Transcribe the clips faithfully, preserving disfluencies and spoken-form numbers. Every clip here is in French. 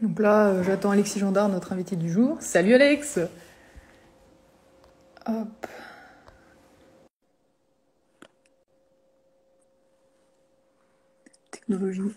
Donc là, euh, j'attends Alexis Gendard, notre invité du jour. Salut Alex! Hop. Technologie.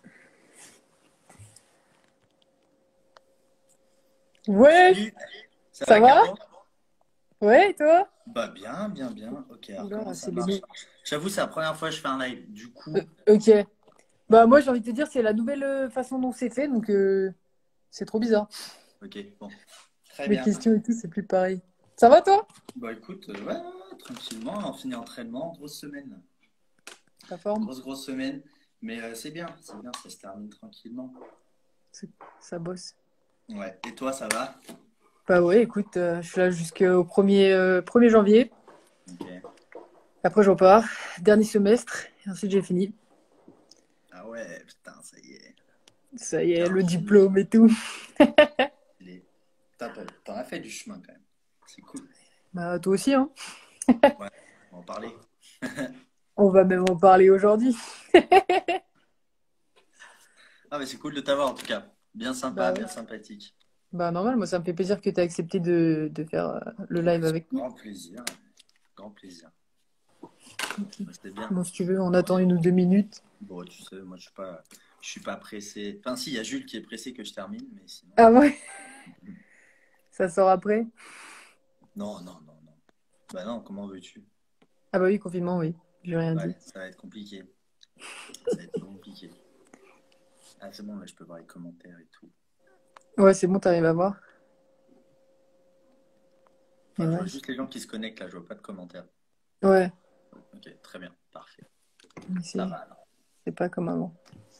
Ouais, Salut, ça ça va va? Caro? Ouais, et toi? Bah bien, bien, bien. Ok, alors comment Oula, ça c'est les marche? deux. J'avoue, c'est la première fois que je fais un live. Du Euh, coup, ok. ouais, Bah moi, j'ai envie de te dire, c'est la nouvelle euh, façon dont c'est fait, donc euh, c'est trop bizarre. ok, bon. Très Les bien. questions et tout, c'est plus pareil. Ça va toi? Bah écoute, euh, ouais, ouais, tranquillement, on finit l'entraînement, grosse semaine. Ta forme? Grosse, grosse semaine. Mais euh, c'est bien, c'est bien, ça se termine tranquillement. C'est- Ça bosse. Ouais, et toi, ça va? Bah ouais, écoute, euh, je suis là jusqu'au premier, euh, premier janvier. Ok. Après, je repars. Dernier semestre. Et ensuite, j'ai fini. Ah ouais, putain, ça y est. Ça y est, Bientôt le fini. diplôme et tout. Les... Putain, t'en t'en as fait du chemin quand même. C'est cool. Bah toi aussi, hein. Ouais, on va en parler. On va même en parler aujourd'hui. Ah mais c'est cool de t'avoir en tout cas. Bien sympa, Bah ouais. bien sympathique. Bah normal, moi ça me fait plaisir que tu aies accepté de, de faire euh, le live avec nous. Grand plaisir, grand plaisir. Ouais, c'était bien. Bon, si tu veux, on attend une ou deux minutes. Bon, tu sais, moi je suis pas, je suis pas pressé. Enfin, si, il y a Jules qui est pressé que je termine, mais sinon. Ah ouais, ça sort après. Non, non, non, non. Bah non, comment veux-tu? Ah bah oui, confinement, oui. J'ai rien Ouais, dit. ça va être compliqué. Ça va être compliqué. Ah, c'est bon, là, je peux voir les commentaires et tout. Ouais, c'est bon, t'arrives à voir. Mais Enfin, je ouais. vois juste les gens qui se connectent là, je vois pas de commentaires. Ouais, Ok, très bien, parfait. mais Ça c'est va alors. c'est pas comme avant.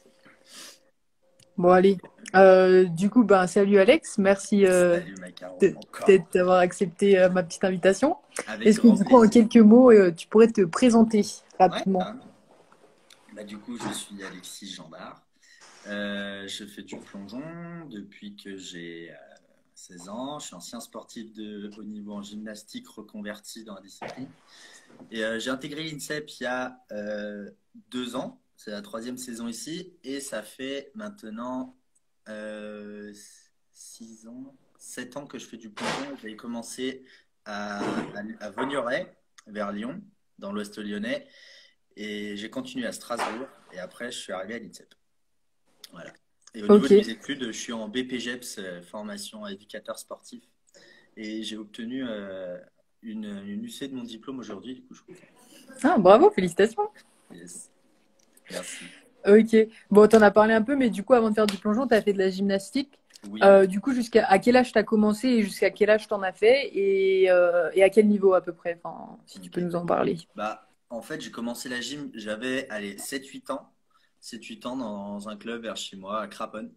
Bon, allez. Euh, du coup, ben, salut Alex. Merci euh, Salut, Macaro, de- encore. peut-être d'avoir accepté euh, ma petite invitation. Avec Est-ce que grand du coup, en plaisir. quelques mots, euh, tu pourrais te présenter Ouais, rapidement? carrément. Bah, du coup, je suis Alexis Gendard. Euh, je fais du plongeon depuis que j'ai euh, seize ans. Je suis ancien sportif de haut niveau en gymnastique reconverti dans la discipline. Et euh, j'ai intégré l'INSEP il y a euh, deux ans. C'est la troisième saison ici. Et ça fait maintenant euh, six ans, sept ans que je fais du plongeon. J'avais commencé à, à, à Vaugneray, vers Lyon, dans l'ouest lyonnais. Et j'ai continué à Strasbourg. Et après, je suis arrivé à l'INSEP. Voilà. Et au niveau Ok. de mes études, je suis en B P G E P S, euh, formation éducateur sportif. Et j'ai obtenu euh, une, une U C de mon diplôme aujourd'hui, du coup, je suis content. Ah, bravo, félicitations. Yes. Merci. Ok. Bon, t'en as parlé un peu, mais du coup, avant de faire du plongeon, t'as fait de la gymnastique. Oui. Euh, du coup, jusqu'à à quel âge t'as commencé et jusqu'à quel âge t'en as fait et, euh, et à quel niveau à peu près? Enfin, si tu peux Ok. nous en parler. Bah, en fait, j'ai commencé la gym, j'avais, allez, sept huit ans. sept huit ans dans un club vers chez moi, à Craponne.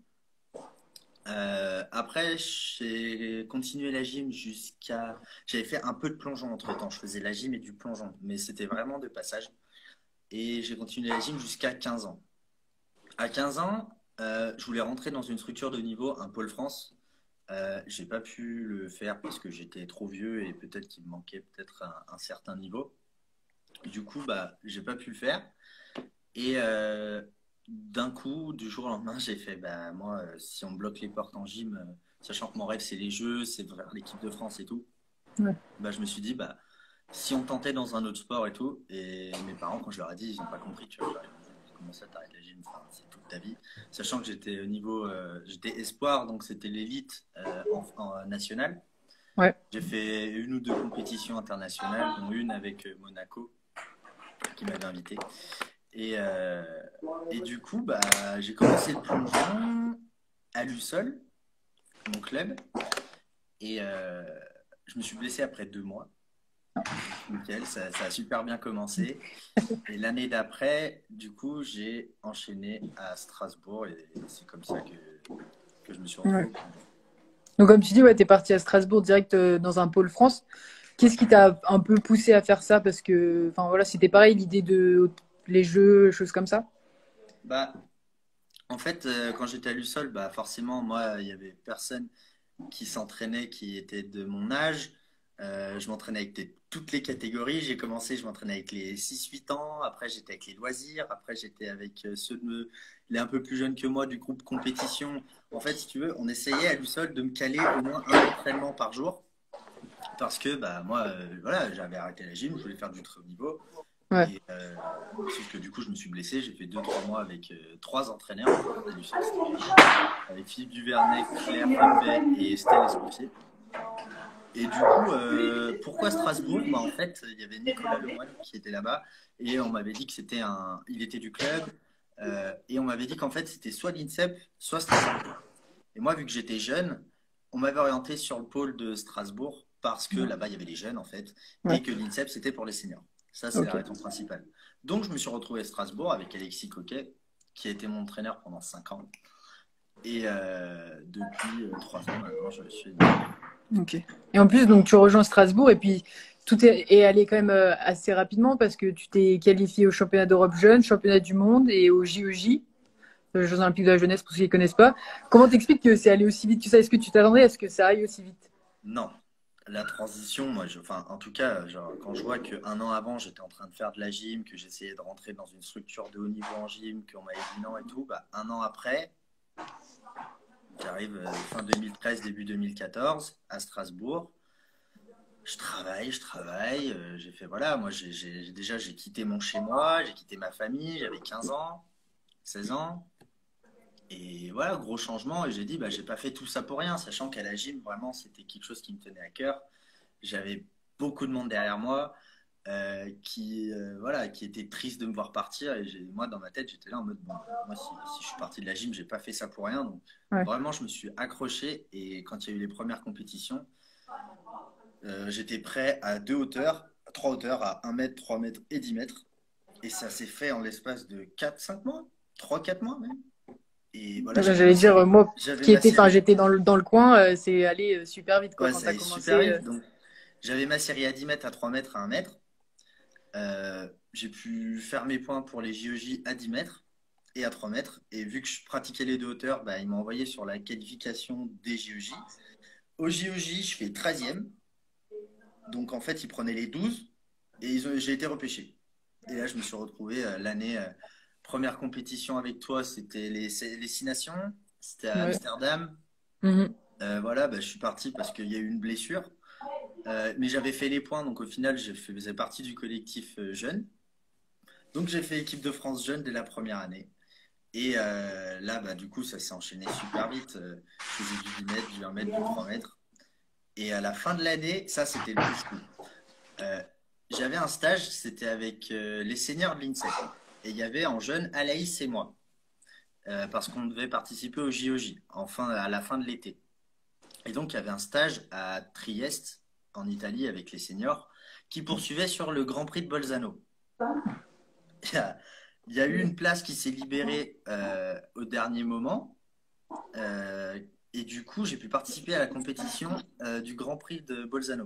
Euh, après, j'ai continué la gym jusqu'à. J'avais fait un peu de plongeon entre-temps. Je faisais la gym et du plongeon, mais c'était vraiment de passage. Et j'ai continué la gym jusqu'à quinze ans. À quinze ans, euh, je voulais rentrer dans une structure de niveau, un pôle France. Euh, j'ai pas pu le faire parce que j'étais trop vieux et peut-être qu'il me manquait peut-être un, un certain niveau. Du coup, bah, j'ai pas pu le faire. Et euh, d'un coup, du jour au lendemain, j'ai fait, bah, moi, euh, si on me bloque les portes en gym, euh, sachant que mon rêve, c'est les Jeux, c'est vers l'équipe de France et tout, Ouais. bah, je me suis dit, bah, si on tentait dans un autre sport et tout, et mes parents, quand je leur ai dit, ils n'ont pas compris, tu vois, genre, ils m'ont dit, mais comment ça, t'arrêtes la gym, enfin, c'est toute ta vie. Sachant que j'étais au niveau, euh, j'étais espoir, donc c'était l'élite euh, en, en national. Ouais. J'ai fait une ou deux compétitions internationales, dont une avec euh, Monaco, qui m'avait invité. Et, euh, et du coup, bah, j'ai commencé le plongeon à Lussol, mon club, et euh, je me suis blessé après deux mois. Nickel, ça, ça a super bien commencé. Et l'année d'après, du coup, j'ai enchaîné à Strasbourg et c'est comme ça que, que je me suis retrouvé Ouais. au plongeon. Donc, comme tu dis, ouais, t'es parti à Strasbourg direct euh, dans un pôle France. Ouais. Qu'est-ce qui t'a un peu poussé à faire ça? Parce que, enfin voilà, c'était pareil, l'idée de les jeux, choses comme ça. Bah, en fait, euh, quand j'étais à Lussol, bah, forcément, moi, il y avait personne qui s'entraînait qui était de mon âge. Euh, je m'entraînais avec des toutes les catégories. J'ai commencé, je m'entraînais avec les six huit ans. Après, j'étais avec les loisirs. Après, j'étais avec euh, ceux de les un peu plus jeunes que moi du groupe compétition. En fait, si tu veux, on essayait à lui seul de me caler au moins un entraînement par jour. Parce que bah, moi, euh, voilà, j'avais arrêté la gym, je voulais faire du très haut niveau. Ouais. Et euh, sauf que du coup, je me suis blessé. J'ai fait deux trois mois avec euh, trois entraîneurs. Du sol, c'était génial. Avec Philippe Duvernay, Claire Fabet et Estelle Escoffier. Et du coup, euh, pourquoi Strasbourg? Bah, en fait, il y avait Nicolas Lemoine qui était là-bas et on m'avait dit que c'était un. Il était du club euh, et on m'avait dit qu'en fait, c'était soit l'INSEP, soit Strasbourg. Et moi, vu que j'étais jeune, on m'avait orienté sur le pôle de Strasbourg parce que là-bas, il y avait les jeunes en fait Ouais. et que l'INSEP, c'était pour les seniors. Ça, c'est la Ok. raison principale. Donc, je me suis retrouvé à Strasbourg avec Alexis Coquet, qui a été mon entraîneur pendant cinq ans. Et euh, depuis euh, trois ans maintenant, je suis. Ok. Et en plus, donc tu rejoins Strasbourg et puis tout est, est allé quand même euh, assez rapidement parce que tu t'es qualifié au championnat d'Europe jeune, championnat du monde et au J O J, les Jeux Olympiques de la jeunesse pour ceux qui ne connaissent pas. Comment t'expliques que c'est allé aussi vite que ça? Est-ce que tu t'attendais à ce que ça aille aussi vite? Non, la transition, moi, je, enfin, en tout cas, genre, quand je vois qu'un an avant, j'étais en train de faire de la gym, que j'essayais de rentrer dans une structure de haut niveau en gym, qu'on m'avait dit non et tout, bah, un an après, j'arrive euh, fin deux mille treize, début deux mille quatorze à Strasbourg. Je travaille, je travaille. euh, j'ai fait, voilà, moi, j'ai, j'ai- déjà, j'ai quitté mon chez-moi, j'ai quitté ma famille, j'avais quinze ans, seize ans. Et voilà, gros changement. Et j'ai dit, bah, j'ai pas fait tout ça pour rien, sachant qu'à la gym, vraiment, c'était quelque chose qui me tenait à cœur. J'avais beaucoup de monde derrière moi euh, qui, euh, voilà, qui était triste de me voir partir. Et j'ai- moi, dans ma tête, j'étais là en mode, bon, moi, si, si je suis parti de la gym, j'ai pas fait ça pour rien. Donc, Ouais. vraiment, je me suis accroché. Et quand il y a eu les premières compétitions, euh, j'étais prêt à deux hauteurs, à trois hauteurs, à un mètre, trois mètres et dix mètres. Et ça s'est fait en l'espace de quatre cinq mois, trois quatre mois même. Et voilà, j'avais J'allais ma dire, euh, série. moi J'avais qui ma étais, enfin série. j'étais dans le, dans le coin, euh, c'est allé euh, super vite quoi Ouais, quand ça t'as allait super commencé. euh. vite. Donc, j'avais ma série à dix mètres, à trois mètres, à un mètre. Euh, j'ai pu faire mes points pour les J O J à dix mètres et à trois mètres. Et vu que je pratiquais les deux hauteurs, bah, ils m'ont envoyé sur la qualification des J O J. Au J O J, je fais treizième. Donc en fait, ils prenaient les douze et ils ont- j'ai été repêché. Et là, je me suis retrouvé euh, l'année euh, première compétition avec toi, c'était les, les Six Nations, c'était à Ouais. Amsterdam. Mhm. Euh, voilà, bah, je suis parti parce qu'il y a eu une blessure. Euh, mais j'avais fait les points, donc au final, je faisais partie du collectif euh, jeune. Donc j'ai fait équipe de France jeune dès la première année. Et euh, là, bah, du coup, ça s'est enchaîné super vite. Euh, je faisais du dix mètres, du un mètre, du trois mètres. Et à la fin de l'année, ça, c'était le plus fou. Euh, J'avais un stage, c'était avec euh, les seniors de l'INSEP. Et il y avait en jeune Alaïs et moi. Euh, parce qu'on devait participer au J O J, enfin, à la fin de l'été. Et donc, il y avait un stage à Trieste, en Italie, avec les seniors, qui poursuivait sur le Grand Prix de Bolzano. Il y a, il y a eu une place qui s'est libérée euh, au dernier moment. euh, et du coup, j'ai pu participer à la compétition euh, du Grand Prix de Bolzano.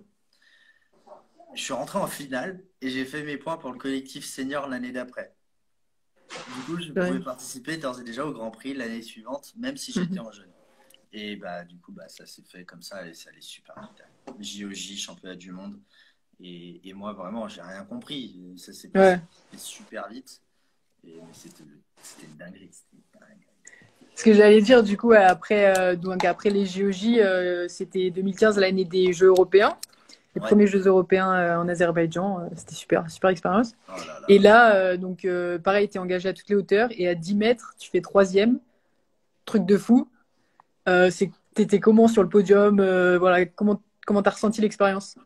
Je suis rentré en finale et j'ai fait mes points pour le collectif senior l'année d'après. Du coup, je Ouais. pouvais participer d'ores et déjà au Grand Prix l'année suivante, même si j'étais Mhm. en jeune. Et bah, du coup, bah, ça s'est fait comme ça et ça allait super vite. J O J, championnat du monde. Et, et moi, vraiment, j'ai rien compris. Ça s'est passé Ouais. super vite. Et, mais c'était c'était une dinguerie. C'était une dinguerie. Ce que j'allais dire du coup après, euh, donc après les J O J, euh, c'était deux mille quinze l'année des Jeux européens, les Ouais. premiers Jeux européens euh, en Azerbaïdjan. euh, c'était super, super expérience. Oh là Et là. là, euh, donc euh, pareil, tu es engagé à toutes les hauteurs et à dix mètres, tu fais troisième, truc de fou. Euh, c'est, t'étais comment sur le podium? euh, voilà, comment comment t'as ressenti l'expérience?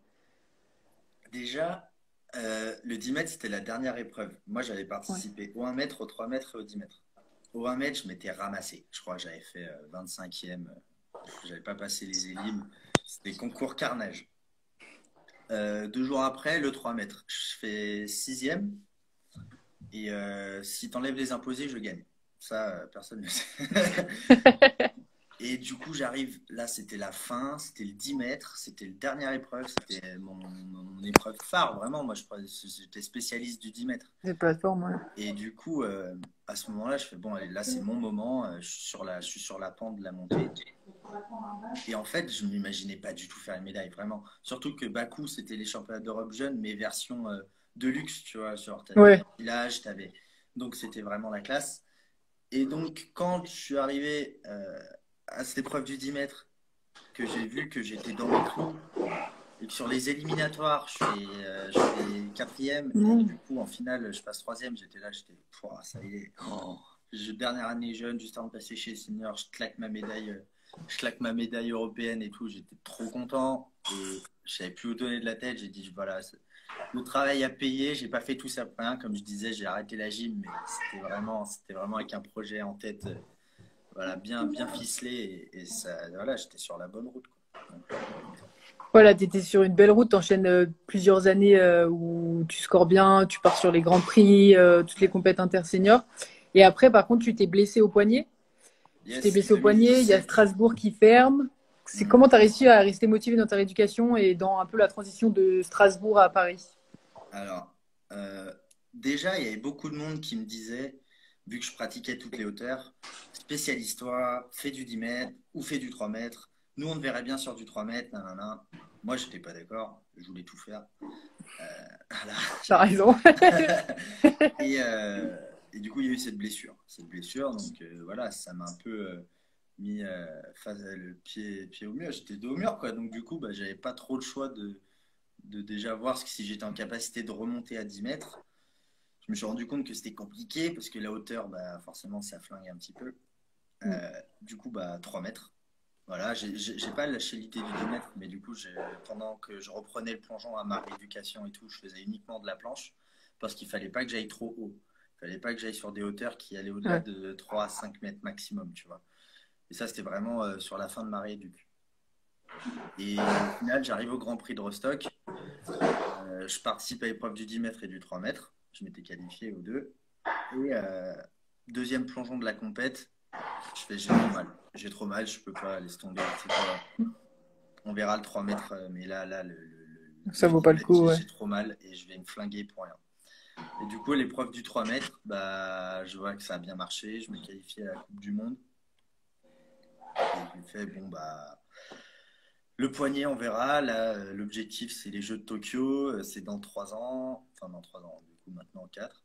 Déjà, euh, le dix mètres, c'était la dernière épreuve. Moi, j'avais Ouais. participé au un mètre, au trois mètres et au dix mètres. Au un mètre, je m'étais ramassé. Je crois que j'avais fait euh, vingt-cinquième. J'avais pas passé les élimes. C'était concours carnage. Euh, deux jours après, le trois mètres. Je fais sixième. Et euh, si t'enlèves les imposés, je gagne. Ça, euh, personne ne le sait. Et du coup, j'arrive, là, c'était la fin, c'était le dix mètres, c'était la dernière épreuve, c'était mon, mon épreuve phare, vraiment. Moi, je crois- j'étais spécialiste du dix mètres. Des plateformes, ouais. Et du coup, euh, à ce moment-là, je fais, bon, allez, là, c'est mon moment, euh, je suis sur la, je suis sur la pente de la montée. Et en fait, je ne m'imaginais pas du tout faire une médaille, vraiment. Surtout que Bakou, c'était les championnats d'Europe jeunes, mais version euh, de luxe, tu vois. Genre, tu avais Ouais. le village, t'avais... Donc, c'était vraiment la classe. Et donc, quand je suis arrivé euh, à cette épreuve du dix mètres, que j'ai vu que j'étais dans mes clous, et que sur les éliminatoires, je fais, euh, je fais quatrième, et Mm. du coup, en finale, je passe troisième, j'étais là, j'étais, pouah, ça y est. Oh. Je- dernière année jeune, juste avant de passer chez les seniors, je claque ma médaille, euh, je claque ma médaille européenne et tout, j'étais trop content, et je savais plus où donner de la tête, j'ai dit, voilà, c'est- le travail à payer, j'ai pas fait tout ça pour rien, comme je disais, j'ai arrêté la gym, mais c'était vraiment, c'était vraiment avec un projet en tête, euh, voilà, bien, bien ficelé, et, et ça, voilà, j'étais sur la bonne route, quoi. Donc, euh, Voilà, tu étais sur une belle route, tu enchaînes plusieurs années euh, où tu scores bien, tu pars sur les grands prix, euh, toutes les compétitions interseniors. Et après, par contre, tu t'es blessé au poignet. Tu t'es yes, blessé au poignet, il y a deux mille dix-sept. Strasbourg qui ferme. C'est Hmm. comment tu as réussi à rester motivé dans ta rééducation et dans un peu la transition de Strasbourg à Paris? Alors, euh, déjà, il y avait beaucoup de monde qui me disait, vu que je pratiquais toutes les hauteurs, spécialise-toi, fais du dix mètres ou fais du trois mètres. Nous, on te verrait bien sur du trois mètres. Nanana. Moi, je n'étais pas d'accord. Je voulais tout faire. Euh, voilà, T'as j'avais raison. et, euh, et du coup, il y a eu cette blessure. Cette blessure, donc euh, voilà, ça m'a un peu euh, mis euh, face, le pied, pied au mur. J'étais dos au mur, quoi. Donc, du coup, bah, j'avais pas trop le choix de, de déjà voir si j'étais en capacité de remonter à dix mètres. Je me suis rendu compte que c'était compliqué parce que la hauteur, bah, forcément, ça flingue un petit peu. Euh, du coup, bah, trois mètres. Voilà, j'ai j'ai pas lâché l'idée du dix mètres, mais du coup, pendant que je reprenais le plongeon à ma rééducation et tout, je faisais uniquement de la planche parce qu'il fallait pas que j'aille trop haut. Il fallait pas que j'aille sur des hauteurs qui allaient au-delà Ouais. de trois à cinq mètres maximum, tu vois. Et ça, c'était vraiment euh, sur la fin de ma rééduc. Et au final, j'arrive au Grand Prix de Rostock. Euh, je participe à l'épreuve du dix mètres et du trois mètres. Je m'étais qualifié aux deux. Et euh, deuxième plongeon de la compète, je fais j'ai trop mal. J'ai trop mal, je peux pas laisser tomber. C'est quoi. On verra le trois mètres, euh, mais là, là le, le, le, Ça le vaut dix pas le mètres, coup, j'ai ouais. j'ai trop mal et je vais me flinguer pour rien. Et du coup, l'épreuve du trois mètres, bah, je vois que ça a bien marché. Je me qualifie à la Coupe du Monde. Et je me fais, bon, bah, le poignet, on verra. Là, euh, l'objectif, c'est les Jeux de Tokyo. Euh, C'est dans trois ans. Enfin, dans trois ans, du coup, maintenant quatre.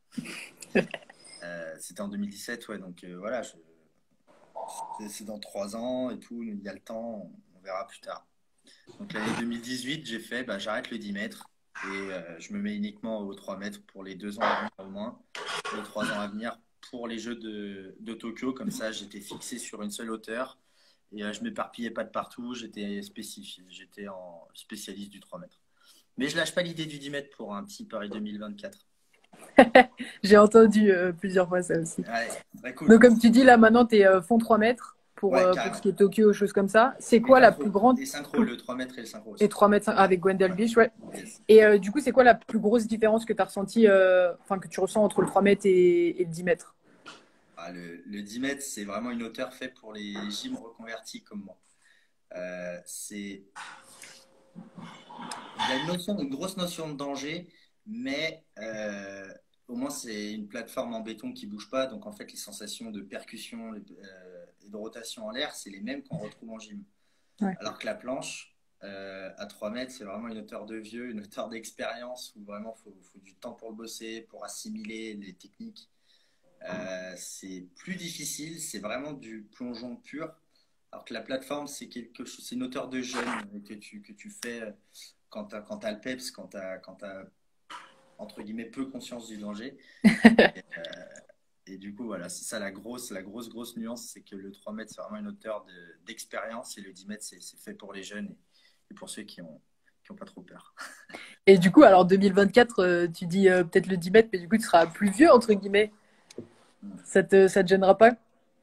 Euh, c'était en deux mille dix-sept, ouais. Donc euh, voilà, je- c'est c'est dans trois ans et tout. Il y a le temps, on, on verra plus tard. Donc l'année deux mille dix-huit, j'ai fait, bah, j'arrête le dix mètres et euh, je me mets uniquement aux trois mètres pour les deux ans à venir au moins, les trois ans à venir pour les Jeux de, de Tokyo. Comme ça, j'étais fixé sur une seule hauteur et euh, je m'éparpillais pas de partout. J'étais spécifié, j'étais en spécialiste du trois mètres. Mais je lâche pas l'idée du dix mètres pour un petit Paris deux mille vingt-quatre. J'ai entendu euh, plusieurs fois ça aussi. Ouais, très Donc, cool. comme tu dis, là, maintenant, tu es euh, fond trois mètres pour, Ouais, euh, pour ce carrément. qui est Tokyo, choses comme ça. C'est Et quoi la plus synchro. grande. Et synchro, le trois mètres et le synchro Et aussi. trois mètres avec Gwendal Ouais, Beach, ouais. yes. Et euh, du coup, c'est quoi la plus grosse différence que tu as ressentie, euh, enfin, que tu ressens entre le trois mètres et, et le dix mètres? Ah, le, le dix mètres, c'est vraiment une hauteur faite pour les gyms reconvertis comme moi. Euh, c'est, il y a une notion, une grosse notion de danger, mais euh, au moins c'est une plateforme en béton qui bouge pas, donc en fait les sensations de percussion euh, et de rotation en l'air, c'est les mêmes qu'on retrouve en gym. Ouais. Alors que la planche, euh, à trois mètres, c'est vraiment une hauteur de vieux, une hauteur d'expérience où vraiment il faut, faut du temps pour le bosser, pour assimiler les techniques. Euh, c'est plus difficile, c'est vraiment du plongeon pur. Alors que la plateforme, c'est quelque chose, c'est une hauteur de jeûne que tu, que tu fais quand tu as, quand as le peps, quand tu as, quand as, entre guillemets, peu conscience du danger. Et, euh, et du coup, voilà, c'est ça la grosse, la grosse, grosse nuance, c'est que le trois mètres, c'est vraiment une hauteur de- d'expérience et le dix mètres, c'est c'est fait pour les jeunes et, et pour ceux qui ont, qui ont pas trop peur. Et du coup, alors deux mille vingt-quatre, euh, tu dis euh, peut-être le dix mètres, mais du coup, tu seras plus vieux, entre guillemets. Ça te, ça te gênera pas?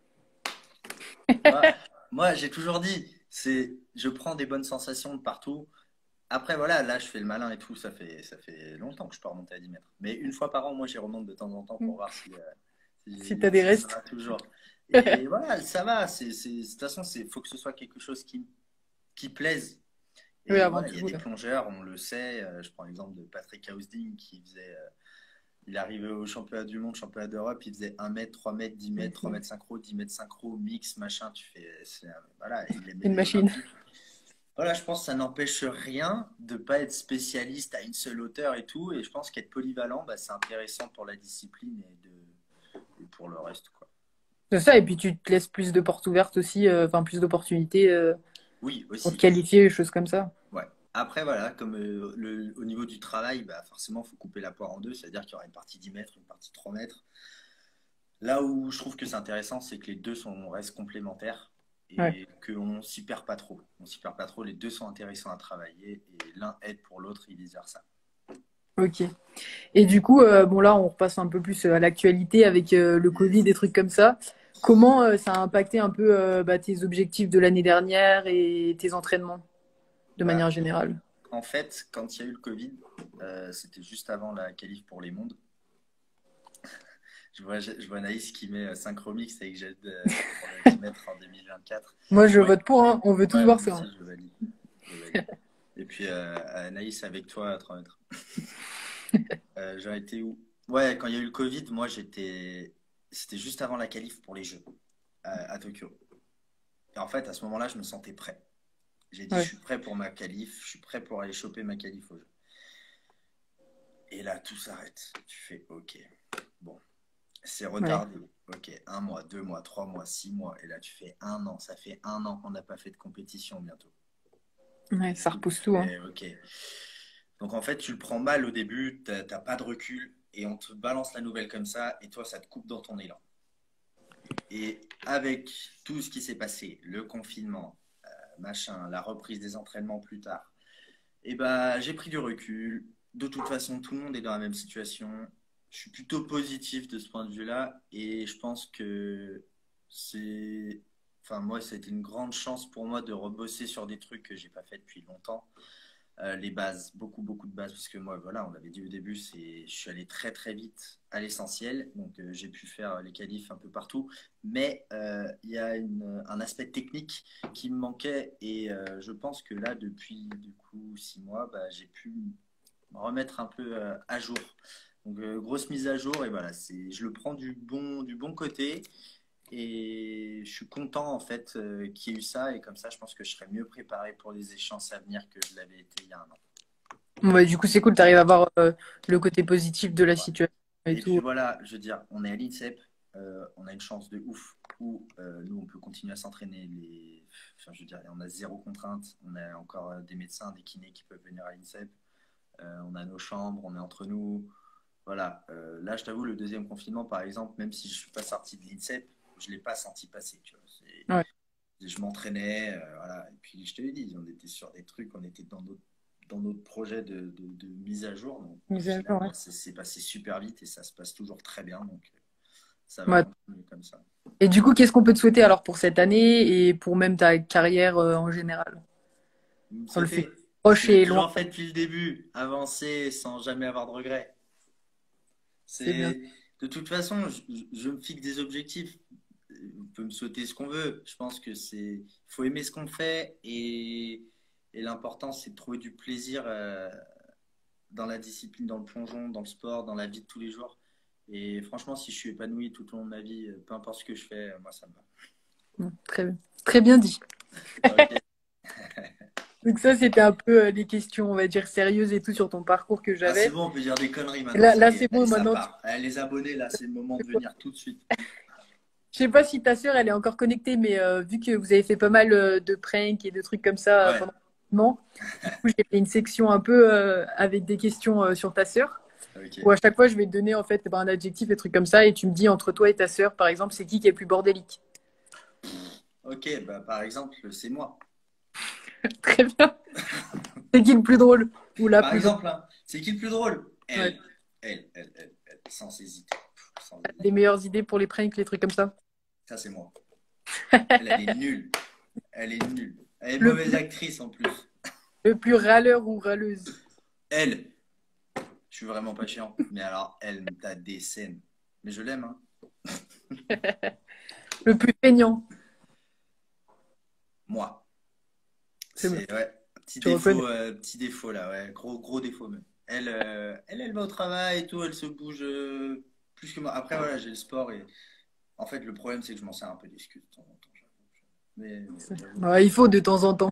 Moi, moi j'ai toujours dit, c'est, je prends des bonnes sensations de partout. Après, voilà, là, je fais le malin et tout. Ça fait, ça fait longtemps que je peux remonter à dix mètres. Mais une fois par an, moi, j'y remonte de temps en temps pour voir si, euh, Si tu as si, des si ça restes. va toujours. Et voilà, ça va. C'est, c'est- de toute façon, il faut que ce soit quelque chose qui, qui plaise. Oui, Et avant voilà, il y a tout. des Ouais. plongeurs, on le sait. Euh, je prends l'exemple de Patrick Hausding qui faisait, euh, Il est arrivé au championnat du monde, championnat d'Europe, il faisait un mètre, trois mètres, dix mètres, trois mètres synchro, dix mètres synchro, mix, machin. Tu fais, c'est- voilà, il est Une médaillé machine. olympique. Voilà, je pense que ça n'empêche rien de pas être spécialiste à une seule hauteur et tout. Et je pense qu'être polyvalent, bah, c'est intéressant pour la discipline et, de, et pour le reste, quoi. C'est ça, et puis tu te laisses plus de portes ouvertes aussi, euh, enfin plus d'opportunités euh, Oui, pour te aussi. qualifier, des choses comme ça. Ouais. Après, voilà, comme euh, le, au niveau du travail, bah, forcément, il faut couper la poire en deux. C'est-à-dire qu'il y aura une partie dix mètres, une partie trois mètres. Là où je trouve que c'est intéressant, c'est que les deux sont, restent complémentaires Ouais, et qu'on s'y perd pas trop. On s'y perd pas trop. Les deux sont intéressants à travailler et l'un aide pour l'autre et vice-versa. ok. Et du coup, euh, bon là, on repasse un peu plus euh, à l'actualité avec euh, le Covid, des trucs comme ça. Comment euh, ça a impacté un peu euh, bah, tes objectifs de l'année dernière et tes entraînements de Bah, manière générale? en fait, quand il y a eu le Covid, euh, c'était juste avant la qualif pour les mondes. Je vois, je vois Naïs qui met Synchromix avec Jed euh, pour le dix mètres en deux mille vingt-quatre. Moi, je Ouais, vote pour, hein. On veut tous ouais, voir moi ça, hein. aussi, je valide. Je valide. Et puis, euh, Naïs avec toi à trois mètres. Euh, j'ai été où? Ouais, quand il y a eu le Covid, moi j'étais. C'était juste avant la qualif pour les Jeux à, à Tokyo. Et en fait, à ce moment-là, je me sentais prêt. J'ai dit, je Ouais. suis prêt pour ma qualif, je suis prêt pour aller choper ma qualif aux Jeux. Et là, tout s'arrête. Tu fais, ok, bon, c'est Ouais. retardé. Ok, un mois, deux mois, trois mois, six mois. Et là, tu fais un an. Ça fait un an qu'on n'a pas fait de compétition bientôt. Ouais, ça Tu repousse tout, hein. fais, ok. Donc en fait, tu le prends mal au début, t'as t'as pas de recul et on te balance la nouvelle comme ça et toi, ça te coupe dans ton élan. Et avec tout ce qui s'est passé, le confinement, euh, machin, la reprise des entraînements plus tard, et bah, j'ai pris du recul. De toute façon, tout le monde est dans la même situation. Je suis plutôt positif de ce point de vue-là et je pense que c'est. Enfin, moi, ça a été une grande chance pour moi de rebosser sur des trucs que j'ai pas fait depuis longtemps. Euh, les bases, beaucoup, beaucoup de bases, parce que moi, voilà, on l'avait dit au début, c'est, je suis allé très, très vite à l'essentiel, donc euh, j'ai pu faire les qualifs un peu partout, mais euh, il y a une, un aspect technique qui me manquait, et euh, je pense que là, depuis, du coup, six mois, bah, j'ai pu me remettre un peu euh, à jour. Donc, euh, grosse mise à jour, et voilà, c'est, je le prends du bon, du bon côté, et je suis content en fait euh, qu'il y ait eu ça et comme ça je pense que je serai mieux préparé pour les échéances à venir que je l'avais été il y a un an. Ouais, du coup, c'est cool, tu arrives à voir euh, le côté positif de la Ouais. situation et Et puis tout. voilà, je veux dire, on est à l'INSEP, euh, on a une chance de ouf où euh, nous on peut continuer à s'entraîner. Les... Enfin, je veux dire, on a zéro contrainte, on a encore euh, des médecins, des kinés qui peuvent venir à l'INSEP, euh, on a nos chambres, on est entre nous. Voilà, euh, là je t'avoue, le deuxième confinement par exemple, même si je ne suis pas sorti de l'INSEP, je ne l'ai pas senti passer. Tu vois. C'est- Ouais. je m'entraînais, euh, voilà. Et puis je te l'ai dit, on était sur des trucs, on était dans notre, dans notre projet de, de, de mise à jour. Donc Mise à jour, ouais. finalement, c'est passé super vite et ça se passe toujours très bien. Donc ça va Ouais. continuer comme ça. Et du coup, qu'est-ce qu'on peut te souhaiter alors pour cette année et pour même ta carrière euh, en général, Vous me dans le futur souhaitez ce que proche j'ai et loin? toujours fait depuis le début, avancer sans jamais avoir de regrets. C'est bien. C'est de toute façon, je, je me fixe des objectifs. On peut me souhaiter ce qu'on veut. Je pense que c'est, faut aimer ce qu'on fait et, et l'important c'est de trouver du plaisir euh, dans la discipline, dans le plongeon, dans le sport, dans la vie de tous les jours. Et franchement, si je suis épanoui tout au long de ma vie, euh, peu importe ce que je fais, euh, moi ça me va. Bon, très bien. Très bien dit. Ok. Donc ça, c'était un peu euh, les questions, on va dire, sérieuses et tout sur ton parcours que Ah, c'est j'avais. bon, on peut dire des conneries Et maintenant, Là, ça là y c'est est. bon, Allez, ça maintenant, tu... part. Allez, les abonnés, là, c'est le moment de venir tout de suite. Je sais pas si ta sœur, elle est encore connectée, mais euh, vu que vous avez fait pas mal euh, de pranks et de trucs comme ça euh, Ouais, pendant le confinement, du coup, j'ai fait une section un peu euh, avec des questions euh, sur ta sœur, où ok. à chaque fois, je vais te donner en fait ben, un adjectif et trucs comme ça, et tu me dis entre toi et ta sœur, par exemple, c'est qui qui est plus bordélique. Ok, bah, par exemple, c'est moi. Très bien. C'est qui le plus drôle? Ou la Par plus drôle? exemple, hein, c'est qui le plus drôle? Ouais. Elle. Elle, elle, elle, elle, sans hésiter. Sans hésiter. Des meilleures idées pour les pranks, les trucs comme ça? Ça, c'est moi. Elle, elle est nulle. Elle est nulle. Elle est Le mauvaise plus, actrice en plus. le plus râleur ou râleuse? Elle, je suis vraiment pas chiant. Mais alors, elle me tape des scènes. Mais je l'aime, hein. Le plus feignant? Moi. C'est bon, C'est, ouais, petit tu reconnais. défaut, euh, petit défaut là, ouais. Gros, gros défaut même. Elle, euh, elle, elle va au travail et tout, elle se bouge euh, plus que moi. Après, voilà, j'ai le sport et en fait, le problème, c'est que je m'en sers un peu d'excuse de temps en temps. J'avoue. Mais, mais j'avoue que Ouais, il faut de temps en temps.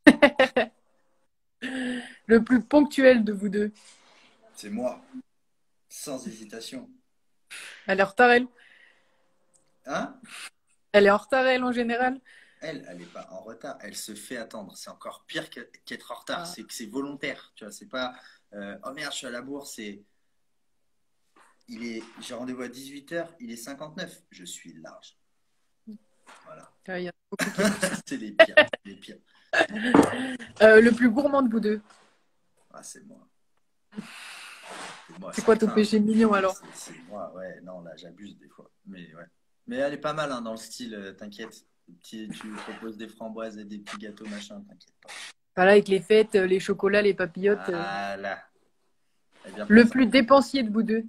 Le plus ponctuel de vous deux. c'est moi, sans hésitation. Elle est en retard, elle. Hein? Elle est en retard, elle, en général. Elle, elle n'est pas en retard, elle se fait attendre. C'est encore pire que- qu'être en retard, Ah, c'est que c'est volontaire. Tu vois, c'est pas euh, oh merde, je suis à la bourre, c'est il est j'ai rendez-vous à dix-huit heures, il est cinquante-neuf, je suis large. Voilà. il y en a beaucoup qui font ça. C'est les pires, les pires. Euh, le plus gourmand de vous deux. Ah, c'est moi. C'est moi, C'est ça quoi ton craint. péché mignon, alors? C'est c'est moi, ouais. Non, là, j'abuse des fois. Mais ouais. Mais elle est pas mal hein, dans le style, euh, t'inquiète. Petit- Tu proposes des framboises et des petits gâteaux, machin, t'inquiète pas. Voilà, avec les fêtes, euh, les chocolats, les papillotes. euh. Voilà. Elle est bien Le présente. plus dépensier de vous deux.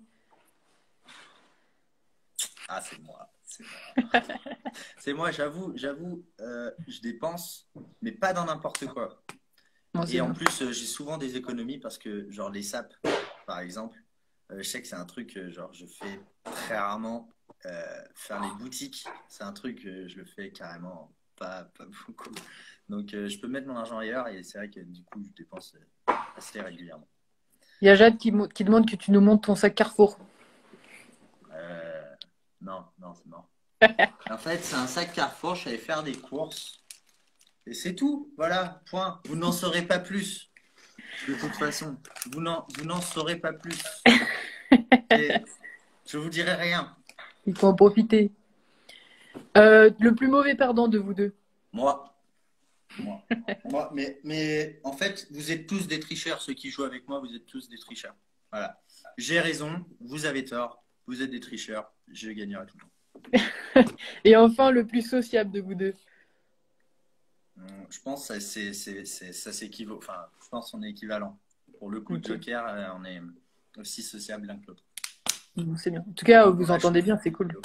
Ah, c'est moi. C'est moi. C'est moi, j'avoue, j'avoue, euh, je dépense, mais pas dans n'importe quoi. Bon, c'est Et en bien. plus, euh, j'ai souvent des économies parce que, genre, les sapes, par exemple, euh, je sais que c'est un truc, euh, genre, je fais très rarement. Euh, faire les boutiques, c'est un truc, euh, je le fais carrément pas, pas beaucoup. Donc, euh, je peux mettre mon argent ailleurs et c'est vrai que du coup, je dépense euh, assez régulièrement. Il y a Jade qui, mo- qui demande que tu nous montres ton sac Carrefour. Euh, non, non, c'est mort. En fait, c'est un sac Carrefour, je suis allé faire des courses et c'est tout. Voilà, point. Vous n'en saurez pas plus. De toute façon, vous n'en, vous n'en saurez pas plus. Et je vous dirai rien. Il faut en profiter. Euh, le plus mauvais perdant de vous deux. Moi, moi, moi, mais, mais en fait, vous êtes tous des tricheurs. Ceux qui jouent avec moi, vous êtes tous des tricheurs. Voilà. J'ai raison, vous avez tort. Vous êtes des tricheurs. Je gagnerai tout le temps. Et enfin, le plus sociable de vous deux. Hum, Je pense que ça, c'est, c'est, c'est- ça s'équivaut. Enfin, je pense qu'on est équivalent. Pour le coup de Ok. Joker, euh, on est aussi sociable l'un que l'autre. Bon, c'est bien. En tout cas, On vous la entendez chauffe. bien, c'est cool.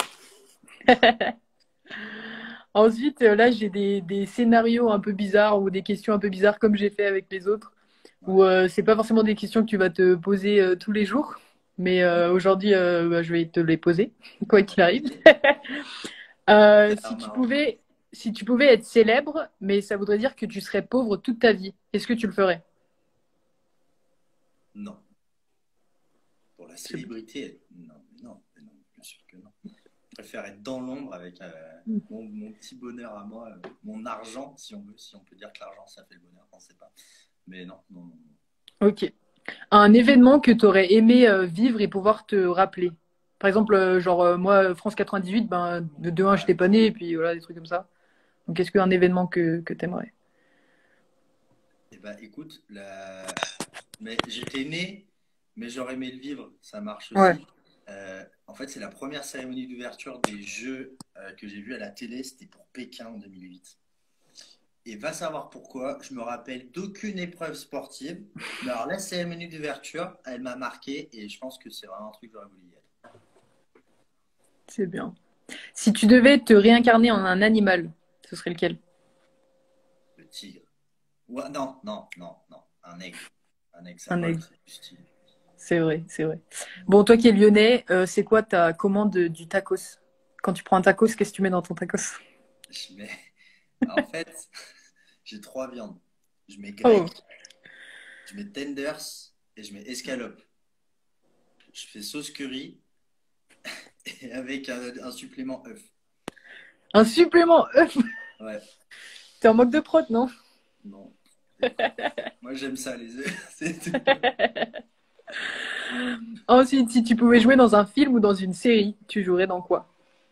Ensuite, euh, là, j'ai des, des scénarios un peu bizarres ou des questions un peu bizarres comme j'ai fait avec les autres, où Ouais. euh, c'est pas forcément des questions que tu vas te poser euh, tous les jours, mais euh, aujourd'hui, euh, bah, je vais te les poser, quoi qu'il arrive. Euh, Ça a si l'air tu marrant. pouvais, si tu pouvais être célèbre, mais ça voudrait dire que tu serais pauvre toute ta vie, est-ce que tu le ferais? Non. Pour la C'est- célébrité, non, mais non, mais non, bien sûr que non. Je préfère être dans l'ombre avec euh, mon, mon petit bonheur à moi, euh, mon argent, si on veut, si on peut dire que l'argent ça fait le bonheur, on ne sait pas. Mais non, non, non. Ok. Un événement que tu aurais aimé euh, vivre et pouvoir te rappeler. Par exemple, euh, genre euh, moi, France quatre-vingt-dix-huit, ben, de deux un, Ouais. j'étais pas né, et puis voilà, des trucs comme ça. Donc, est-ce qu'un événement que, que tu aimerais? Eh ben, écoute, la... mais j'étais né, mais j'aurais aimé le vivre, ça marche Ouais. aussi. Euh, en fait, c'est la première cérémonie d'ouverture des Jeux euh, que j'ai vue à la télé, c'était pour Pékin en deux mille huit. Et va savoir pourquoi, je me rappelle d'aucune épreuve sportive. Mais alors la cérémonie d'ouverture, elle m'a marqué et je pense que c'est vraiment un truc que j'aurais voulu y être. C'est bien. Si tu devais te réincarner en un animal, ce serait lequel? Le tigre. Ouais, non, non, non, non. Un aigle. Un aigle, ça Un vole, aigle. c'est du style. C'est vrai, c'est vrai. Bon, toi qui es lyonnais, euh, c'est quoi ta commande du tacos? Quand tu prends un tacos, qu'est-ce que tu mets dans ton tacos? Je mets... En fait, j'ai trois viandes. Je mets Oh, grec, je mets tenders et je mets escalope. Je fais sauce curry et avec un, un supplément œuf. un supplément œuf. Ouais, T'es en manque de prot, non? non. Moi j'aime ça, les œufs. C'est tout. Ensuite, si tu pouvais jouer dans un film ou dans une série, tu jouerais dans quoi?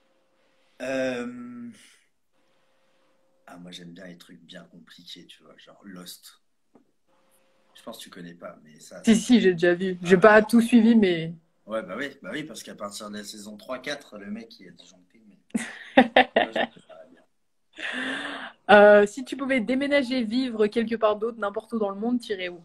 Euh, Ah, moi j'aime bien les trucs bien compliqués, tu vois, genre Lost. Je pense que tu connais pas, mais ça, Si, ça... si, j'ai déjà vu. Ah J'ai ouais. pas tout suivi, mais Ouais, bah oui, bah oui, parce qu'à partir de la saison trois quatre, le mec il a disjoncté, mais moi je préfère bien. Euh, si tu pouvais déménager, vivre quelque part d'autre, n'importe où dans le monde, t'irais où?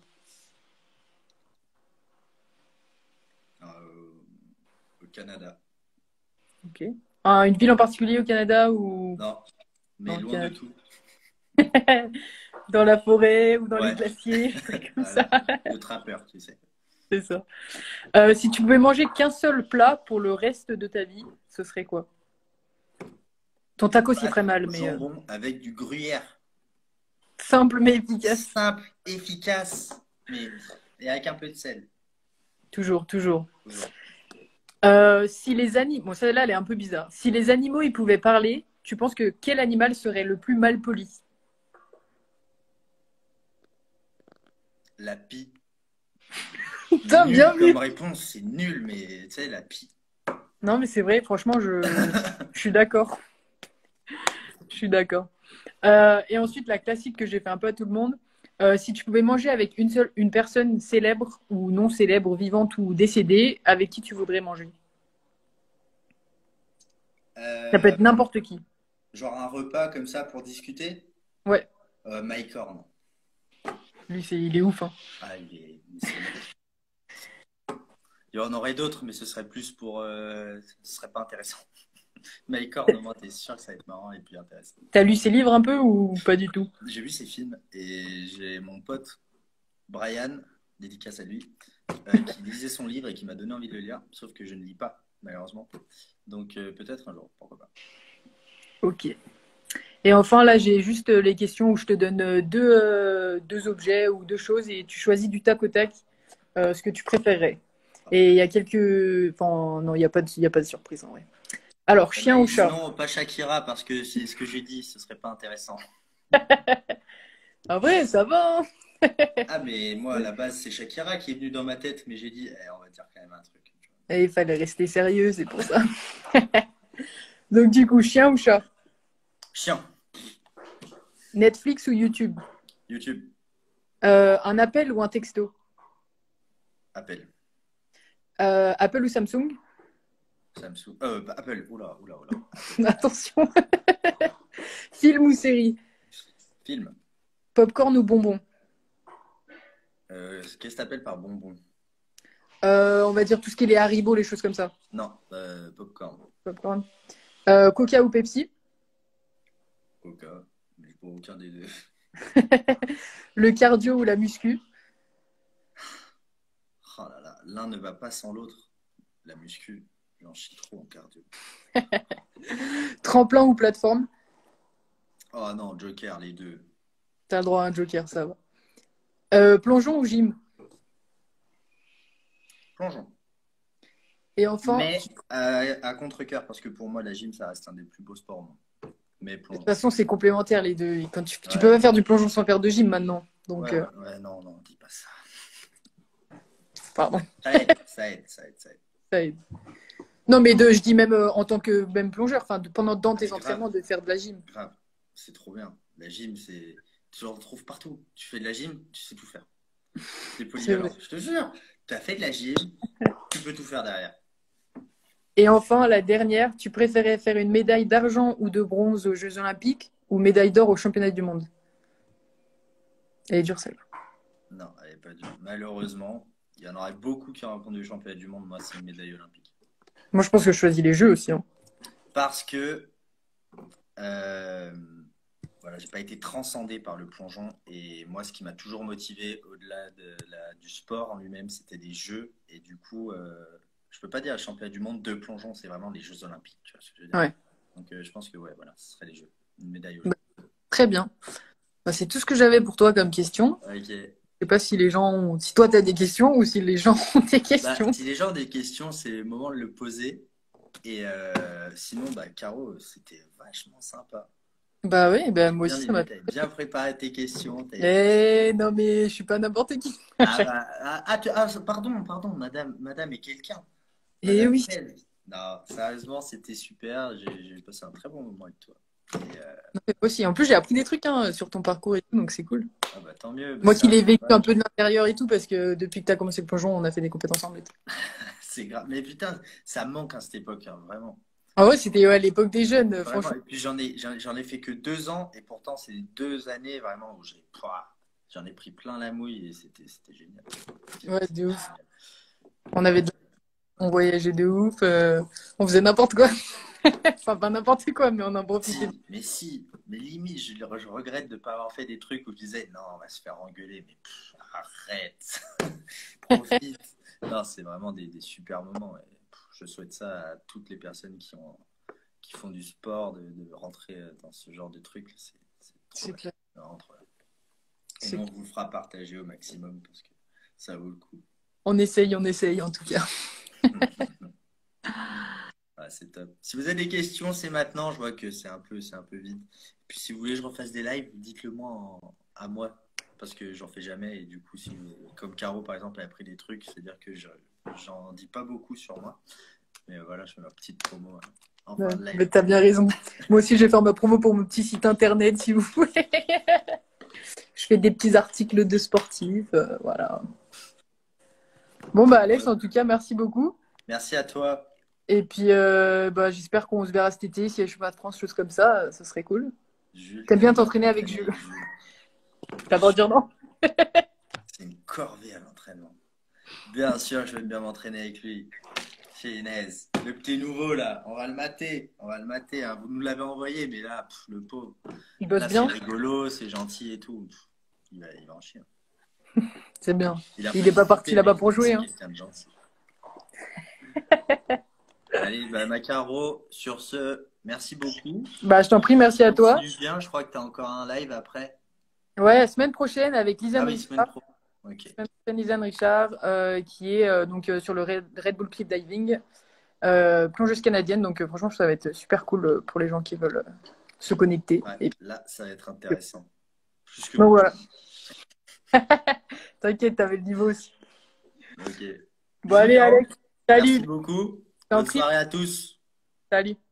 Euh, Au Canada. Ok. Ah, une ville en particulier au Canada ou Non, mais dans le loin de Canada? tout. Dans la forêt ou dans les Ouais, glaciers, des trucs comme ça. voilà, le trappeur, tu sais. C'est ça. Euh, si tu pouvais manger qu'un seul plat pour le reste de ta vie, ce serait quoi? Ton taco s'y Pâtes ferait mal, au mais euh, jambon avec du gruyère. simple mais efficace. Simple, efficace, mais et avec un peu de sel. Toujours, toujours. Toujours. Euh, si les animaux, bon, celle-là, elle est un peu bizarre. Si les animaux, ils pouvaient parler, tu penses que quel animal serait le plus mal poli? La pie. Putain, bien Nul vu! comme réponse, c'est nul, mais tu sais, la pie. Non, mais c'est vrai, franchement, je, je suis d'accord. Je suis d'accord. Euh, et ensuite, la classique que j'ai fait un peu à tout le monde. Euh, si tu pouvais manger avec une seule, une personne célèbre ou non célèbre, vivante ou décédée, avec qui tu voudrais manger? Ça peut Euh, être n'importe qui. genre un repas comme ça pour discuter. Ouais, Euh, Mike Horn. lui, c'est, il est ouf, hein. Ah, il est, c'est- il y en aurait d'autres, mais ce serait plus pour. Euh, ce serait pas intéressant. Mike Horn, au moins, t'es sûr que ça va être marrant et plus intéressant. T'as lu ses livres un peu ou pas du tout? J'ai vu ces films et j'ai mon pote Brian, dédicace à lui, euh, qui lisait son livre et qui m'a donné envie de le lire, sauf que je ne lis pas, malheureusement. Donc euh, peut-être un jour, pourquoi pas. Ok. Et enfin, là, j'ai juste euh, les questions où je te donne euh, deux, euh, deux objets ou deux choses et tu choisis du tac au tac euh, ce que tu préférerais. Et il y a quelques. Enfin, non, il n'y a, pas de- il y a pas de surprise en vrai. Alors, chien ou Mais chat? sinon, pas Shakira, parce que c'est ce que j'ai dit, ce serait pas intéressant. En vrai, ça va, hein. Ah, mais moi, à la base, c'est Shakira qui est venue dans ma tête, mais j'ai dit, eh, on va dire quand même un truc. Et il fallait rester sérieux, c'est pour ça. Donc, du coup, chien ou chat? Chien, Netflix ou YouTube? YouTube, Euh, un appel ou un texto? Apple, Euh, Apple ou Samsung? Samsung, euh, bah, Apple, oula, oula, oula, Apple, Attention. Film ou série? film, Popcorn ou bonbon? euh, qu'est-ce que t'appelles par bonbon? Euh, on va dire tout ce qui est les Haribo, les choses comme ça. Non, euh, popcorn, Popcorn. Euh, Coca ou Pepsi? Coca, mais je bois aucun des deux. Le cardio ou la muscu? Oh là là, l'un ne va pas sans l'autre. La muscu, j'en chie trop en cardio. Tremplin ou plateforme? Oh non, Joker, les deux. T'as le droit à un joker, ça va. Euh, plongeon ou gym? Plongeons. Et enfin, Mais tu- à, à contre-cœur, parce que pour moi, la gym, ça reste un des plus beaux sports au monde. Mais de toute plongeons. façon, c'est complémentaire les deux. Quand tu, tu peux Ouais, pas faire du plongeon sans faire de gym maintenant. ouais, Donc, euh, ouais, ouais, non, non, dis pas ça. pardon, Ça aide, ça aide, ça aide, ça aide. ça aide. Non, mais de, je dis même euh, en tant que même plongeur, enfin, de- pendant dans Ah, tes mais grave, entraînements, de faire de la gym. grave. C'est trop bien. La gym, c'est. Tu le retrouves partout. Tu fais de la gym, tu sais tout faire. C'est C'est vrai. polyvalent. Je te jure. Tu as fait de la gym, tu peux tout faire derrière. Et enfin, la dernière, tu préférais faire une médaille d'argent ou de bronze aux Jeux Olympiques ou médaille d'or aux Championnats du monde? Elle est dure celle-là. Non, elle n'est pas dure. Malheureusement, il y en aurait beaucoup qui ont répondu au championnat du monde. Moi, c'est une médaille olympique. Moi, je pense que je choisis les Jeux aussi, hein. Parce que euh, voilà, j'ai pas été transcendé par le plongeon. Et moi, ce qui m'a toujours motivé, au-delà de la- du sport en lui-même, c'était des jeux. Et du coup, euh, je peux pas dire le championnat du monde de plongeon, c'est vraiment les Jeux olympiques. Tu vois ce que je veux dire? Ouais. Donc, euh, je pense que ouais, voilà, ce serait les Jeux. Une médaille Bah, olympique. très bien. Bah, c'est tout ce que j'avais pour toi comme question. Ok. Je sais pas si les gens ont... si toi tu as des questions ou si les gens ont des Bah, questions. si les gens ont des questions, c'est le moment de le poser. Et euh, sinon, bah, Caro, c'était vachement sympa. Bah oui, bah moi Bien aussi ça aimé, m'a. t'avais bien préparé tes questions. t'avais- Eh non mais je suis pas n'importe qui. Ah, bah, ah, ah, tu- ah, pardon, pardon, madame, madame est quelqu'un. Eh Madame oui. Pell. Non, sérieusement, c'était super. J'ai j'ai passé un très bon moment avec toi. Et, euh, Non, mais moi aussi. En plus j'ai appris des trucs hein, sur ton parcours et tout, donc c'est cool. ah bah, tant mieux. Bah, Moi c'est qui un l'ai vécu un partage. peu de l'intérieur et tout, parce que depuis que tu as commencé le plongeon, on a fait des compétences ensemble et tout. C'est grave. Mais putain, ça me manque à cette époque, hein, vraiment. Ah ouais, c'était ouais, à l'époque des jeunes, euh, Vraiment. franchement. Et puis j'en ai, j'en j'en ai fait que deux ans. Et pourtant, c'est deux années vraiment où j'ai. Pouah, j'en ai pris plein la mouille et c'était c'était génial. Ouais, C'était de ouf. génial. On avait de- on voyageait de ouf, euh, on faisait n'importe quoi. Enfin, pas n'importe quoi, mais on en profitait. Si, mais si, mais limite, je, je regrette de ne pas avoir fait des trucs où je disais non, on va se faire engueuler, mais pff, arrête, profite. Non, c'est vraiment des, des super moments. Et, pff, je souhaite ça à toutes les personnes qui ont, qui font du sport, de, de rentrer dans ce genre de truc. C'est c'est trop C'est bien. clair. Vraiment trop bien. Et C'est nous, on clair. vous le fera partager au maximum parce que ça vaut le coup. On essaye, on essaye en tout cas. Ah, c'est top. Si vous avez des questions, c'est maintenant. Je vois que c'est un peu, c'est un peu vide. Puis si vous voulez que je refasse des lives, dites-le moi en- à moi. Parce que j'en fais jamais. Et du coup, si vous- comme Caro, par exemple, a appris des trucs, c'est-à-dire que je, j'en dis pas beaucoup sur moi. Mais voilà, je fais ma petite promo hein, en Ouais, fin de live. mais t'as bien raison. Moi aussi, je vais faire ma promo pour mon petit site internet si vous voulez. Je fais des petits articles de sportifs. euh, voilà. Bon, bah, Alex, en tout cas, merci beaucoup. Merci à toi. Et puis, euh, bah, j'espère qu'on se verra cet été. Si y a Chemin de France, choses comme ça, euh, ce serait cool. Jules, T'aimes je veux bien bien t'entraîner avec m'entraîner Jules. avec Jules. T'as le droit de dire non? C'est une corvée à l'entraînement. Bien sûr, je vais bien m'entraîner avec lui. Chez Inès. Le petit nouveau, là, on va le mater. On va le mater. Hein. Vous nous l'avez envoyé, mais là, pff, le pauvre. Il bosse Là, c'est bien? rigolo, c'est gentil et tout. Pff, il va, il va en chier. C'est bien. Il a Il est pas parti participé, là-bas mais pour jouer, c'est hein. quelqu'un de gentil. Allez, bah, Macaro, sur ce, merci beaucoup. Bah, je t'en prie, merci à toi. Continue bien. Je crois que tu as encore un live après. Ouais, la semaine prochaine avec Ah Lisanne oui, semaine Richard. pro. Ok. Semaine prochaine, Lisanne Richard, euh, qui est euh, donc euh, sur le Red, Red Bull Cliff Diving, euh, plongeuse canadienne. Donc, euh, franchement, ça va être super cool euh, pour les gens qui veulent euh, se connecter. Ouais, Et puis, là, ça va être intéressant. Plus que donc, moi. voilà. T'inquiète, t'avais le niveau aussi. Ok. Bon, Bisous, allez, Caro. Alex. Salut. Merci beaucoup. T'en Bonne prie. soirée à tous. Salut.